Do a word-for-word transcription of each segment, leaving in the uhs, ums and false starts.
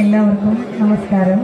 എല്ലാവർക്കും നമസ്കാരം.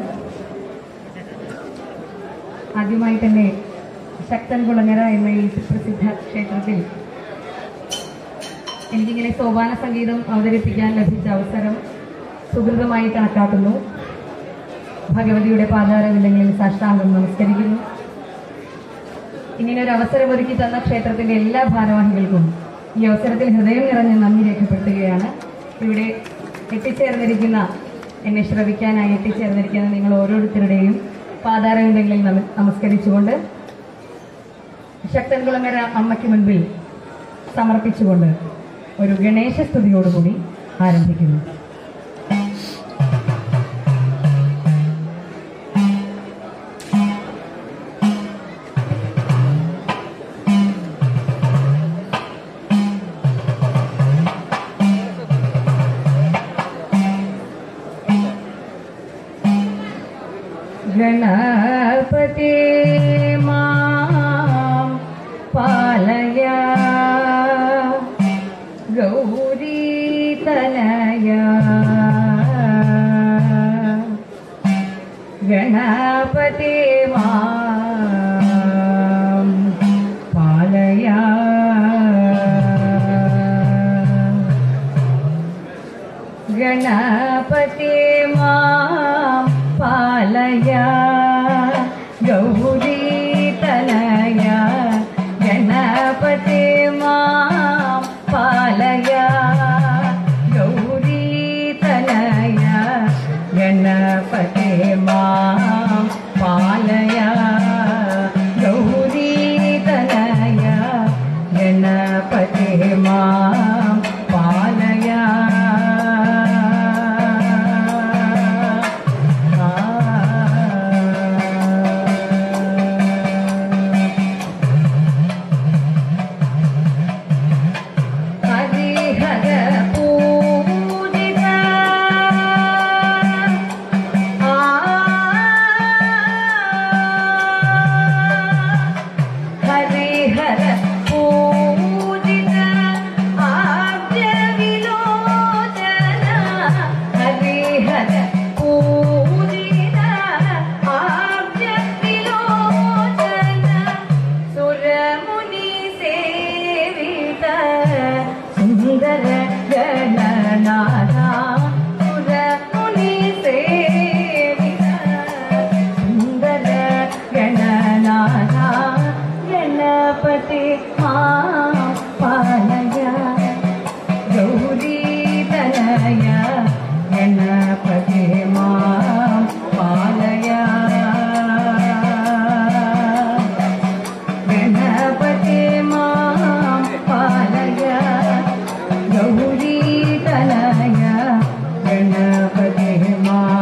ആദ്യമായി തന്നെ ശക്തൻകുളങ്ങര എന്ന ഈ പ്രസിദ്ധ ക്ഷേത്രത്തിൽ എനിക്കിങ്ങനെ സോപാന സംഗീതം അവതരിപ്പിക്കാൻ ലഭിച്ച അവസരം സുഹൃതമായി കണക്കാക്കുന്നു. ഭഗവതിയുടെ പാതാരവിന്ദങ്ങളിൽ സാഷ്ടാംഗം നമസ്കരിക്കുന്നു. ഇങ്ങനൊരു അവസരം ഒരുക്കി തന്ന ക്ഷേത്രത്തിന്റെ എല്ലാ ഭാരവാഹികൾക്കും ഈ അവസരത്തിൽ ഹൃദയം നിറഞ്ഞ് നന്ദി രേഖപ്പെടുത്തുകയാണ്. ഇവിടെ എത്തിച്ചേർന്നിരിക്കുന്ന എന്നെ ശ്രവിക്കാനായി എത്തിച്ചേർന്നിരിക്കുന്ന നിങ്ങൾ ഓരോരുത്തരുടെയും പാതാരവിന്ദങ്ങളിൽ നമസ്കരിച്ചുകൊണ്ട് ശക്തൻകുളങ്ങര അമ്മയ്ക്ക് മുൻപിൽ സമർപ്പിച്ചുകൊണ്ട് ഒരു ഗണേശ സ്തുതിയോടുകൂടി ആരംഭിക്കുന്നു. गणपते मां पालय गौरी तनया गणपते मां पालय गणपते मां पालय गौरी तनया गणपते मां पालय गौरी तनया गणपते मां पालय गौरी तनया गणपते मां पालय गणपते मां पालय गौरी तनया गणपते मां पालय गणपते मां पालय गौरी तनया गणपते मां